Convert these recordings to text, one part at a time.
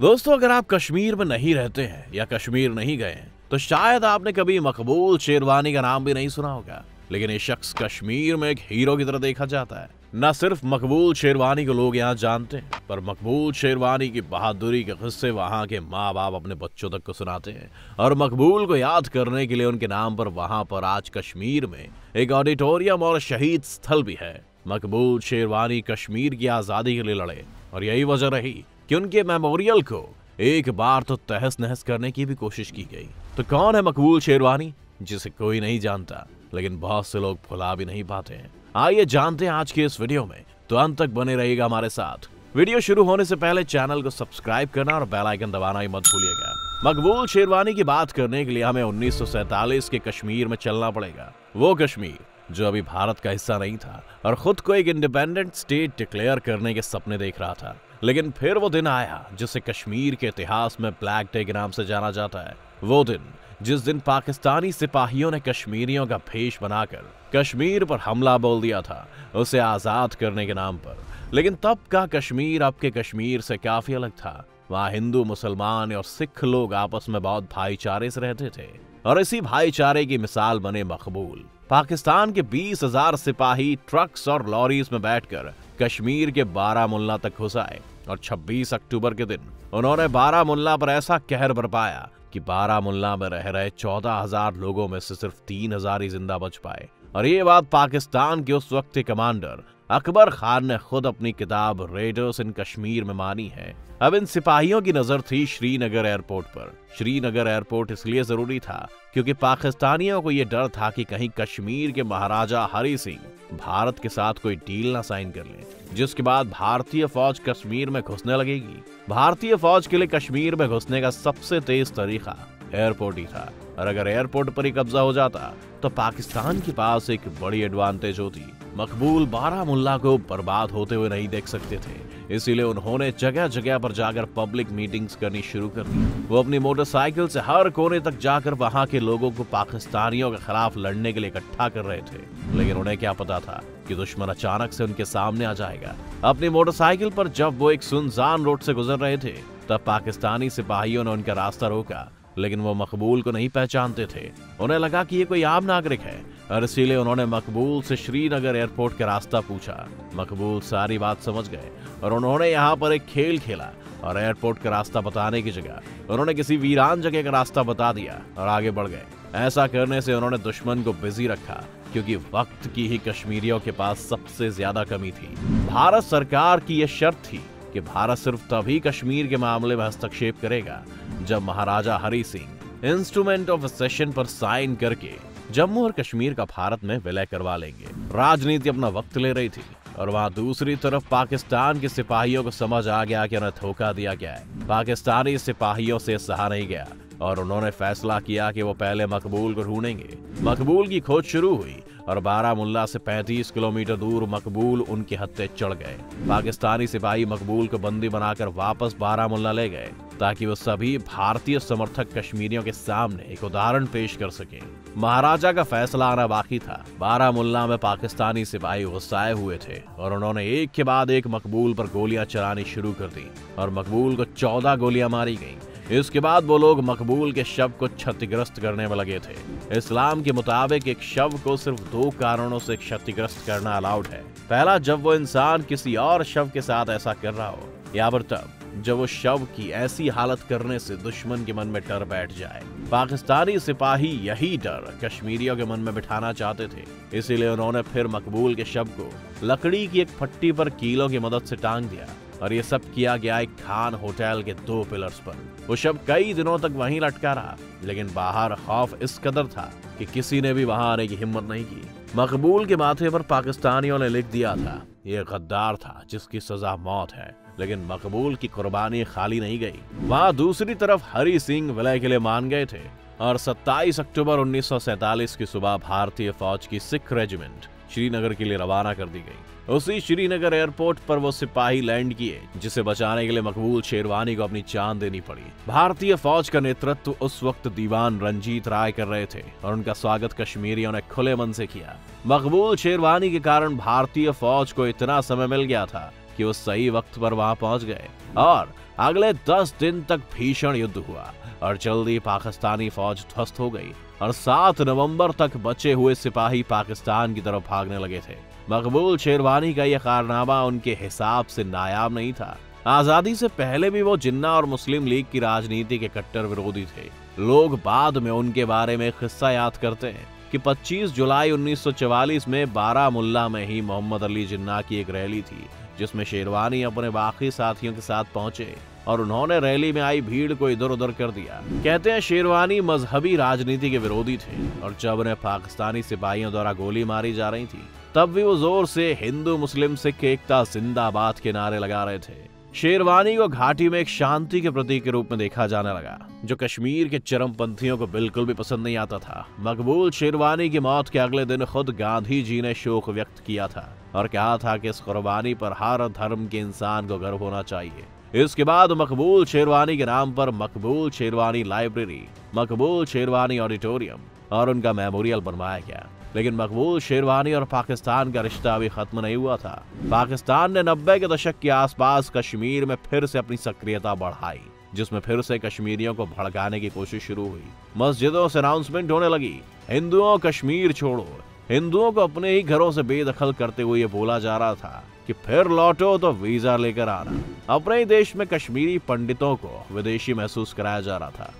दोस्तों, अगर आप कश्मीर में नहीं रहते हैं या कश्मीर नहीं गए हैं तो शायद आपने कभी मकबूल शेरवानी का नाम भी नहीं सुना होगा। लेकिन ये शख्स कश्मीर में एक हीरो की तरह देखा जाता है। न सिर्फ मकबूल शेरवानी को लोग यहाँ जानते हैं, पर मकबूल शेरवानी की बहादुरी के किस्से वहाँ के माँ बाप अपने बच्चों तक को सुनाते हैं। और मकबूल को याद करने के लिए उनके नाम पर वहाँ पर आज कश्मीर में एक ऑडिटोरियम और शहीद स्थल भी है। मकबूल शेरवानी कश्मीर की आज़ादी के लिए लड़े और यही वजह रही कि उनके मेमोरियल को एक बार तो तहस नहस करने की भी कोशिश की गई। तो कौन है मकबूल शेरवानी, जिसे कोई नहीं जानता लेकिन बहुत से लोग भुला भी नहीं पाते हैं? आइए जानते हैं आज के इस वीडियो में, तो अंत तक बने रहिएगा हमारे साथ। वीडियो शुरू होने से पहले चैनल को सब्सक्राइब करना और बेल आइकन दबाना ही मत भूलिएगा। मकबूल शेरवानी की बात करने के लिए हमें 1947 के कश्मीर में चलना पड़ेगा। वो कश्मीर जो अभी भारत का हिस्सा नहीं था और खुद को एक इंडिपेंडेंट स्टेट डिक्लेयर करने के सपने देख रहा था। लेकिन फिर वो दिन आया जिसे कश्मीर के इतिहास में ब्लैक डे के नाम से जाना जाता है। वो दिन जिस दिन पाकिस्तानी सिपाहियों ने कश्मीरियों का भेष बनाकर कश्मीर पर हमला बोल दिया था, उसे आजाद करने के नाम पर। लेकिन तब का कश्मीर अब के कश्मीर से काफी अलग था। वहाँ हिंदू, मुसलमान और सिख लोग आपस में बहुत भाईचारे से रहते थे और इसी भाईचारे की मिसाल बने मकबूल। पाकिस्तान के 20,000 सिपाही ट्रक्स और लॉरीज में बैठकर कश्मीर के बारामुल्ला तक घुस आए और 26 अक्टूबर के दिन उन्होंने बारामुल्ला पर ऐसा कहर बरपाया कि बारामुल्ला में रह रहे 14,000 लोगों में से सिर्फ 3,000 ही जिंदा बच पाए। और ये बात पाकिस्तान के उस वक्त के कमांडर अकबर खान ने खुद अपनी किताब रेडर्स इन कश्मीर में मानी है। अब इन सिपाहियों की नजर थी श्रीनगर एयरपोर्ट पर। श्रीनगर एयरपोर्ट इसलिए जरूरी था क्योंकि पाकिस्तानियों को यह डर था कि कहीं कश्मीर के महाराजा हरि सिंह भारत के साथ कोई डील ना साइन कर ले, जिसके बाद भारतीय फौज कश्मीर में घुसने लगेगी। भारतीय फौज के लिए कश्मीर में घुसने का सबसे तेज तरीका एयरपोर्ट ही था, और अगर एयरपोर्ट पर ही कब्जा हो जाता तो पाकिस्तान के पास एक बड़ी एडवांटेज होती। मकबूल बारामुल्ला को बर्बाद होते हुए नहीं देख सकते थे, इसीलिए उन्होंने जगह जगह पर जाकर पब्लिक मीटिंग्स करनी शुरू कर दी। वो अपनी मोटरसाइकिल से हर कोने तक जाकर वहां के लोगों को पाकिस्तानियों के खिलाफ लड़ने के लिए इकट्ठा कर रहे थे। लेकिन उन्हें क्या पता था कि दुश्मन अचानक से उनके सामने आ जाएगा। अपनी मोटरसाइकिल पर जब वो एक सुनसान रोड से गुजर रहे थे तब पाकिस्तानी सिपाहियों ने उनका रास्ता रोका, लेकिन वो मकबूल को नहीं पहचानते थे। उन्हें लगा कि ये कोई आम नागरिक है और इसीलिए उन्होंने मकबूल से श्रीनगर एयरपोर्ट का रास्ता पूछा। मकबूल सारी बात समझ गए और उन्होंने यहाँ पर एक खेल खेला और एयरपोर्ट का रास्ता बताने की जगह उन्होंने किसी वीरान जगह का रास्ता बता दिया और आगे बढ़ गए। ऐसा करने से उन्होंने दुश्मन को बिजी रखा क्योंकि वक्त की ही कश्मीरियों के पास सबसे ज्यादा कमी थी। भारत सरकार की यह शर्त थी कि भारत सिर्फ तभी कश्मीर के मामले में हस्तक्षेप करेगा जब Maharaja Hari Singh instrument of accession पर साइन करके जम्मू और कश्मीर का भारत में विलय करवा लेंगे। राजनीति अपना वक्त ले रही थी और वहाँ दूसरी तरफ पाकिस्तान के सिपाहियों को समझ आ गया कि उन्हें धोखा दिया गया है। पाकिस्तानी सिपाहियों से सहा नहीं गया और उन्होंने फैसला किया कि वो पहले मकबूल को ढूंढेंगे। मकबूल की खोज शुरू हुई और बारामुल्ला से 35 किलोमीटर दूर मकबूल उनके हत्थे चढ़ गए। पाकिस्तानी सिपाही मकबूल को बंदी बनाकर वापस बारामुल्ला ले गए ताकि वो सभी भारतीय समर्थक कश्मीरियों के सामने एक उदाहरण पेश कर सके। महाराजा का फैसला आना बाकी था। बारामुल्ला में पाकिस्तानी सिपाही गुस्साए हुए थे और उन्होंने एक के बाद एक मकबूल पर गोलियां चलानी शुरू कर दी और मकबूल को 14 गोलियां मारी गईं। इसके बाद वो लोग मकबूल के शव को क्षतिग्रस्त करने में लगे थे। इस्लाम के मुताबिक एक शव को सिर्फ 2 कारणों से क्षतिग्रस्त करना अलाउड है। पहला, जब वो इंसान किसी और शव के साथ ऐसा कर रहा हो, या फिर तब जब वो शव की ऐसी हालत करने से दुश्मन के मन में डर बैठ जाए। पाकिस्तानी सिपाही यही डर कश्मीरियों के मन में बिठाना चाहते थे, इसीलिए उन्होंने फिर मकबूल के शव को लकड़ी की एक फट्टी पर कीलों की मदद से टांग दिया और ये सब किया गया एक खान होटल के 2 पिलर्स पर। वो शव कई दिनों तक वहीं लटका रहा, लेकिन बाहर खौफ इस कदर था कि किसी ने भी वहां आने की हिम्मत नहीं की। मकबूल के माथे पर पाकिस्तानियों ने लिख दिया था, ये गद्दार था जिसकी सजा मौत है। लेकिन मकबूल की कुर्बानी खाली नहीं गई। वहां दूसरी तरफ हरि सिंह विलय के लिए मान गए थे और 27 अक्टूबर 1947 की सुबह भारतीय फौज की सिख रेजिमेंट श्रीनगर के लिए रवाना कर दी गई। उसी श्रीनगर एयरपोर्ट पर वो सिपाही लैंड किए जिसे बचाने के लिए मकबूल शेरवानी को अपनी जान देनी पड़ी। भारतीय फौज का नेतृत्व उस वक्त दीवान रंजीत राय कर रहे थे और उनका स्वागत कश्मीरियों ने खुले मन से किया। मकबूल शेरवानी के कारण भारतीय फौज को इतना समय मिल गया था कि वो सही वक्त पर वहां पहुंच गए और अगले 10 दिन तक भीषण युद्ध हुआ और जल्दी पाकिस्तानी फौज ध्वस्त हो गई और 7 नवंबर तक बचे हुए सिपाही पाकिस्तान की तरफ भागने लगे थे। मकबूल शेरवानी का यह कारनामा उनके हिसाब से नायाब नहीं था। आजादी से पहले भी वो जिन्ना और मुस्लिम लीग की राजनीति के कट्टर विरोधी थे। लोग बाद में उनके बारे में किस्सा याद करते हैं कि 25 जुलाई 1944 में बारामुल्ला में ही मोहम्मद अली जिन्ना की एक रैली थी, जिसमें शेरवानी अपने बाकी साथियों के साथ पहुंचे और उन्होंने रैली में आई भीड़ को इधर उधर कर दिया। कहते हैं शेरवानी मजहबी राजनीति के विरोधी थे और जब उन्हें पाकिस्तानी सिपाहियों द्वारा गोली मारी जा रही थी तब भी वो जोर से हिंदू मुस्लिम सिख एकता जिंदाबाद के नारे लगा रहे थे। शेरवानी को घाटी में एक शांति के प्रतीक के रूप में देखा जाने लगा, जो कश्मीर के चरमपंथियों को बिल्कुल भी पसंद नहीं आता था। मकबूल शेरवानी की मौत के अगले दिन खुद गांधी जी ने शोक व्यक्त किया था और कहा था कि इस कुर्बानी पर हर धर्म के इंसान को गर्व होना चाहिए। इसके बाद मकबूल शेरवानी के नाम पर मकबूल शेरवानी लाइब्रेरी, मकबूल शेरवानी ऑडिटोरियम और उनका मेमोरियल बनवाया गया। लेकिन मकबूल शेरवानी और पाकिस्तान का रिश्ता अभी खत्म नहीं हुआ था। पाकिस्तान ने 90 के दशक के आसपास कश्मीर में फिर से अपनी सक्रियता बढ़ाई, जिसमें फिर से कश्मीरियों को भड़काने की कोशिश शुरू हुई। मस्जिदों से अनाउंसमेंट होने लगी, हिंदुओं कश्मीर छोड़ो। हिंदुओं को अपने ही घरों से बेदखल करते हुए ये बोला जा रहा था कि फिर लौटो तो वीजा लेकर आना। अपने ही देश में कश्मीरी पंडितों को विदेशी महसूस कराया जा रहा था।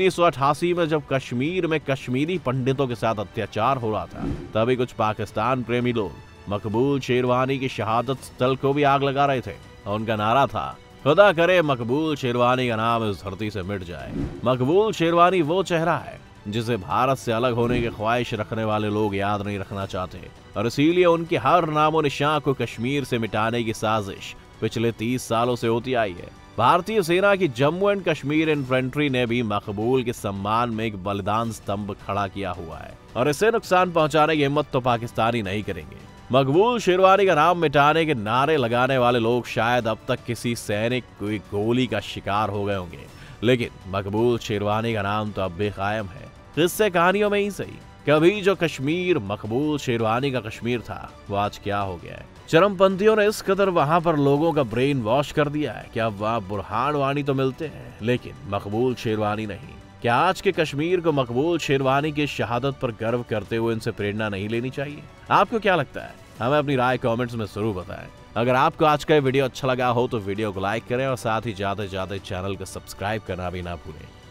1988 में जब कश्मीर में कश्मीरी पंडितों के साथ अत्याचार हो रहा था, तभी कुछ पाकिस्तान प्रेमी लोग मकबूल शेरवानी की शहादत स्थल को भी आग लगा रहे थे और उनका नारा था, खुदा करे मकबूल शेरवानी का नाम इस धरती से मिट जाए। मकबूल शेरवानी वो चेहरा है जिसे भारत से अलग होने की ख्वाहिश रखने वाले लोग याद नहीं रखना चाहते और इसीलिए उनके हर नामो निशान को कश्मीर से मिटाने की साजिश पिछले 30 सालों से होती आई है। भारतीय सेना की जम्मू एंड कश्मीर इन्फेंट्री ने भी मकबूल के सम्मान में एक बलिदान स्तंभ खड़ा किया हुआ है और इसे नुकसान पहुंचाने की हिम्मत तो पाकिस्तानी नहीं करेंगे। मकबूल शेरवानी का नाम मिटाने के नारे लगाने वाले लोग शायद अब तक किसी सैनिक की गोली का शिकार हो गए होंगे, लेकिन मकबूल शेरवानी का नाम तो अब भी कायम है। किस्से कहानियों में ही सही, कभी जो कश्मीर मकबूल शेरवानी का कश्मीर था वो आज क्या हो गया है। चरमपंथियों ने इस कदर वहां पर लोगों का ब्रेन वॉश कर दिया है कि अब वहां बुरहान वानी तो मिलते हैं लेकिन मकबूल शेरवानी नहीं। क्या आज के कश्मीर को मकबूल शेरवानी की शहादत पर गर्व करते हुए इनसे प्रेरणा नहीं लेनी चाहिए? आपको क्या लगता है? हमें अपनी राय कमेंट्स में जरूर बताएं। अगर आपको आज का वीडियो अच्छा लगा हो तो वीडियो को लाइक करें और साथ ही ज्यादा से ज्यादा चैनल को सब्सक्राइब करना भी ना भूलें।